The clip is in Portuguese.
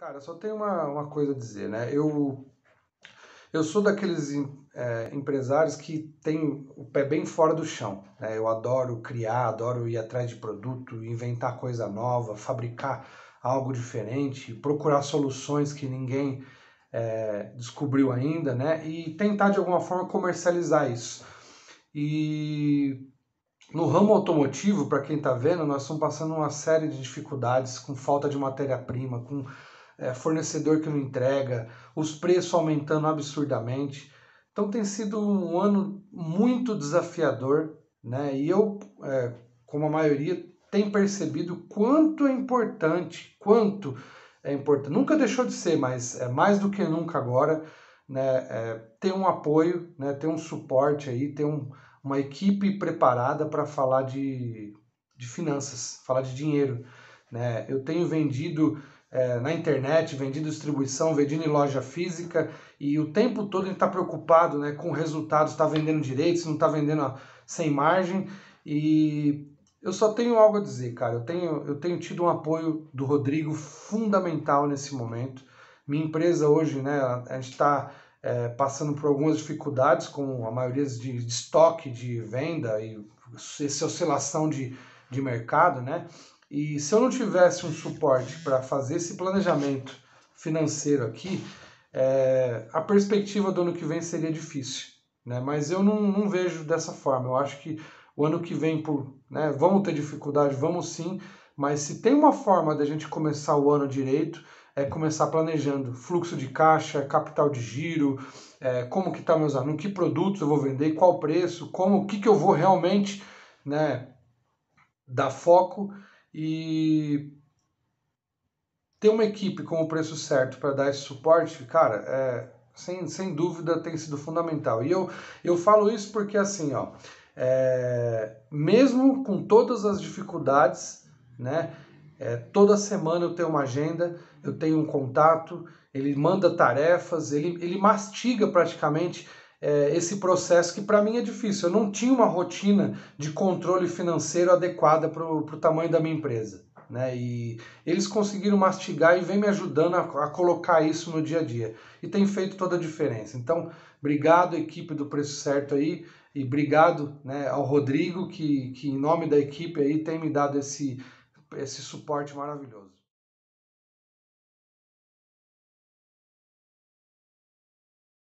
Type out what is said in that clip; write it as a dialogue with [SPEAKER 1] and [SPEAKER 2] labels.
[SPEAKER 1] Cara, só tenho uma coisa a dizer, né? Eu sou daqueles empresários que tem o pé bem fora do chão, né? Eu adoro criar, adoro ir atrás de produto, inventar coisa nova, fabricar algo diferente, procurar soluções que ninguém descobriu ainda, né? E tentar de alguma forma comercializar isso. E no ramo automotivo, para quem está vendo, nós estamos passando uma série de dificuldades com falta de matéria-prima, com fornecedor que não entrega, os preços aumentando absurdamente. Então tem sido um ano muito desafiador, né? E eu, como a maioria, tem percebido quanto é importante. Nunca deixou de ser, mas é mais do que nunca agora, né? Ter um apoio, né? Ter um suporte aí, ter uma equipe preparada para falar de finanças, falar de dinheiro, né? Eu tenho vendido na internet, vendido distribuição, vendido em loja física, e o tempo todo a gente está preocupado, né, com resultados, está vendendo direito, se não está vendendo sem margem, e eu só tenho algo a dizer, cara. Eu tenho tido um apoio do Rodrigo fundamental nesse momento. Minha empresa hoje, né, a gente está passando por algumas dificuldades com a maioria de estoque, de venda e essa oscilação de mercado, né? E se eu não tivesse um suporte para fazer esse planejamento financeiro aqui, a perspectiva do ano que vem seria difícil, né? Mas eu não vejo dessa forma. Eu acho que o ano que vem, né, vamos ter dificuldade, vamos sim, mas se tem uma forma da gente começar o ano direito, é começar planejando fluxo de caixa, capital de giro, como que tá meus anos, que produtos eu vou vender, qual preço, o que eu vou realmente, né, dar foco e ter uma equipe com o preço certo para dar esse suporte, cara, sem dúvida tem sido fundamental. E eu falo isso porque assim, ó, mesmo com todas as dificuldades, né, toda semana eu tenho uma agenda, eu tenho um contato, ele manda tarefas, ele mastiga praticamente esse processo que para mim é difícil. Eu não tinha uma rotina de controle financeiro adequada para o tamanho da minha empresa, né? E eles conseguiram mastigar e vem me ajudando a colocar isso no dia a dia. E tem feito toda a diferença. Então, obrigado, equipe do Preço Certo aí, e obrigado, né, ao Rodrigo, que em nome da equipe aí tem me dado esse suporte maravilhoso.